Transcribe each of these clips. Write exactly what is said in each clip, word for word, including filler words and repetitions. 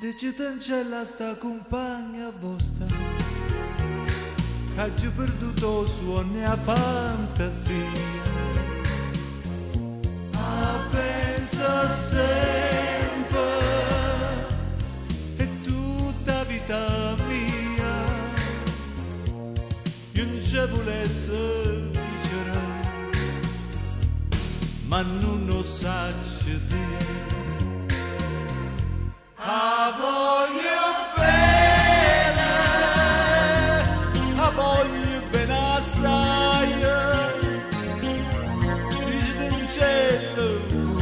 Dice cancella sta compagna vostra che ha già perduto suoni a fantasia. Ma pensa sempre è tutta vita mia, io non ci volesse dicere, ma non lo saccio dire. A voglio bene, a voglio bene assai, dice del cielo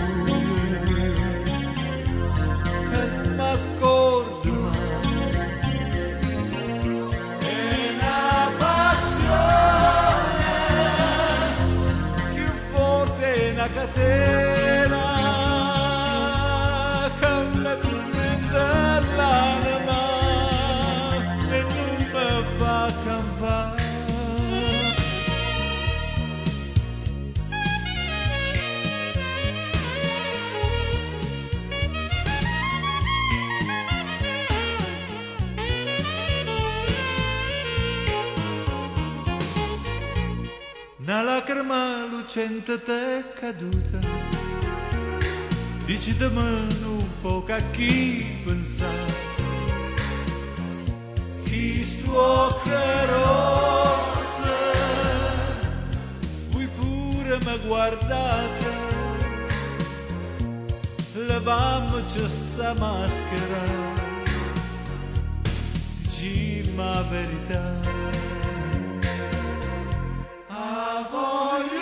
che non mi scordo mai. È una passione più forte è una catena che mi dell'anima e non mi fa campare. Una lacrima lucente t'è caduta, dici da me un po' a chi pensare, chi suo che rossa, voi pure mi guardate, levammoci sta maschera, dici la verità. A voglio